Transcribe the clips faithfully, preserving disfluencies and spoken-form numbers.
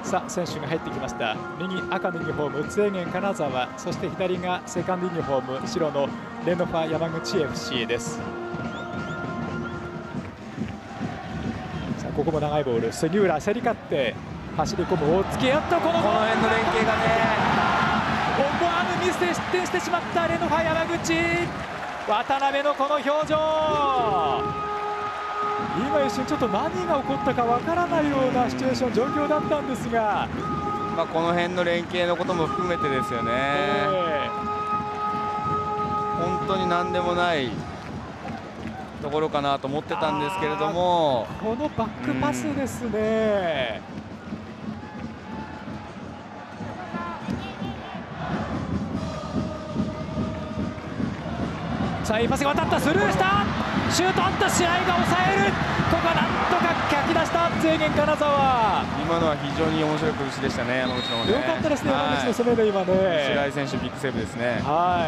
さあ選手が入ってきました。右赤のユニフォーム津園金沢、そして左がセカンドユニフォーム白のレノファ山口 エフシー です。さあここも長いボール、杉浦競り勝って走り込む大月、やっとこのこの辺の連携がね、 思わぬミスで失点してしまったレノファ山口。渡辺のこの表情、今一瞬ちょっと何が起こったかわからないようなシチュエーション状況だったんですが、 まあこの辺の連携のことも含めてですよね、えー、本当に何でもないところかなと思ってたんですけれども、 このバックパスですね、うん、さあいいパスが渡った、スルーした、シュートあった、試合が抑える、ここはなんとかかき出した津園金沢。 今のは非常に面白い崩しでしたね、山口の方ね。 よかったですね、山口の攻めで今ね。 白井選手ビッグセーブですね。 はい。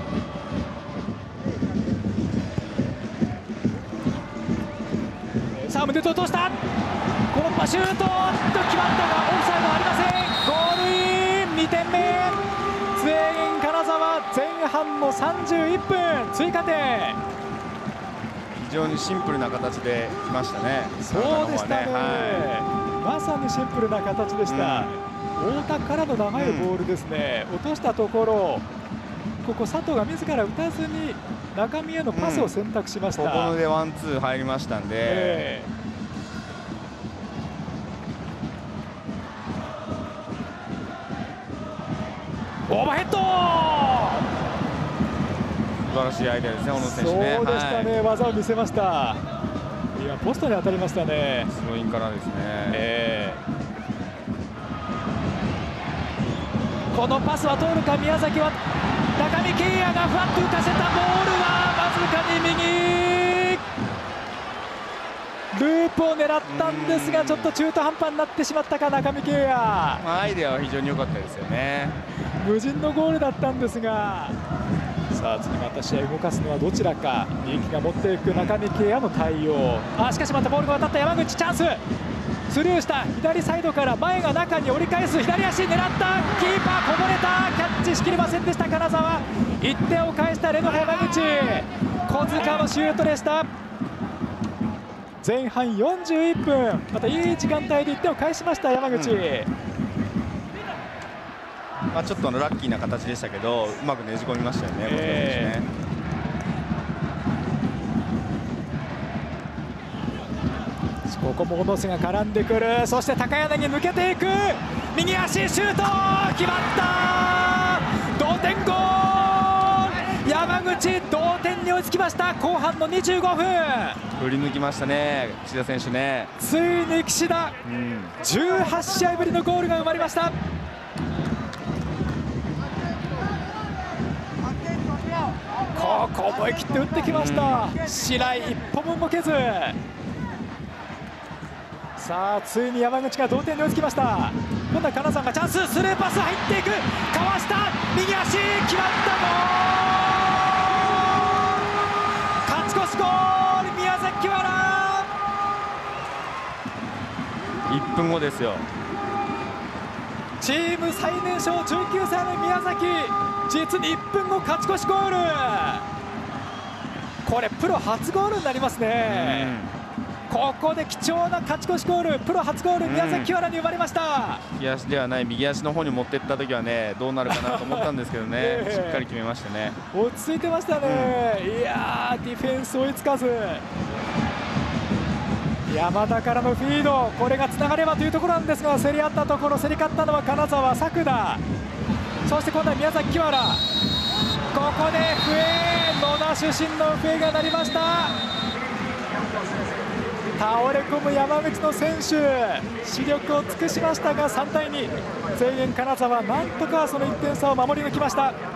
さあ胸と落とした。このパシュートと決まったがオフサイドありません。ゴールイン、にてんめ。津園金沢前半のさんじゅういっぷん追加点。 非常にシンプルな形で来ましたね。 そうでしたね、はい、まさにシンプルな形でした、うん、太田からの長いボールですね、うん、落としたところ、ここ佐藤が自ら打たずに中見へのパスを選択しました、うん、 ここでワンツー入りましたんで、えー、オーバーヘッド、 素晴らしいアイデアですね、小野選手ね。 そうでしたね、はい、技を見せました。いや、ポストに当たりましたね。 スローインからですね、えー、このパスは通るか、宮崎は中見圭也がふわっと浮かせたボールはわずかに右、ループを狙ったんですが、ちょっと中途半端になってしまったか、中見圭也。まあ、アイデアは非常に良かったですよね。 無人のゴールだったんですが、さあ次また試合を動かすのはどちらか。右が持っていく中見圭也の対応。あしかしまたボールが渡った山口、チャンス、スルーした左サイドから前が中に折り返す、左足狙った、キーパーこぼれた、キャッチしきれませんでした金沢。いってんを返したレノフ山口、小塚のシュートでした。前半よんじゅういっぷん、またいい時間帯でいってんを返しました山口、うん、 まあちょっとのラッキーな形でしたけど、うまくねじ込みましたよね、えーここも小野瀬が絡んでくる、そして高柳抜けていく、右足シュート決まった、同点ゴール、山口同点に追いつきました。後半のにじゅうごふん、 振り抜きましたね、岸田選手ね。 ついに岸田、うん、じゅうはちしあいぶりのゴールが生まれました。ここ思い切って打ってきました、うん、白井一歩も動けず。さあついに山口が同点に追いつきました。今度は金沢がチャンス、スルーパス入っていく、かわした、右足決まった、ゴール、勝ち越しゴール、宮崎清原。 いっぷんごですよ。 チーム最年少じゅうきゅうさいの宮崎、実にいっぷんご勝ち越しゴール、これプロ初ゴールになりますね。ここで貴重な勝ち越しゴール、プロ初ゴール、宮崎清原に生まれました。 右足ではない右足の方に持っていった時はね、どうなるかなと思ったんですけどね、えー、しっかり決めましたね。 落ち着いてましたね、うん、いやーディフェンス追いつかず、山田からのフィード、これがつながればというところなんですが、競り合ったところ、競り勝ったのは金沢作田、そして今度は宮崎清原、ここで笛、野田出身の笛が鳴りました。倒れ込む山口の選手、視力を尽くしましたがさんたいに、津園金沢なんとかそのいってん差を守り抜きました。